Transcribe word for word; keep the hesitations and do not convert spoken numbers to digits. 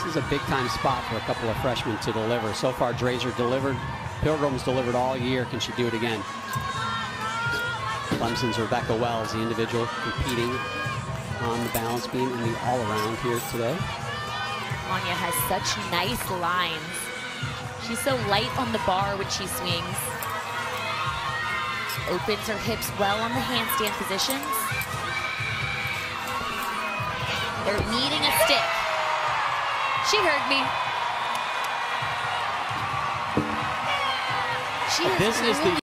is a big-time spot for a couple of freshmen to deliver. So far, Drazer delivered. Pilgrim's delivered all year. Can she do it again? Clemson's Rebecca Wells, the individual competing on the balance beam and the all-around here today. Anya has such nice lines. She's so light on the bar when she swings. Opens her hips well on the handstand positions. They're needing a stick. She heard me. She This is the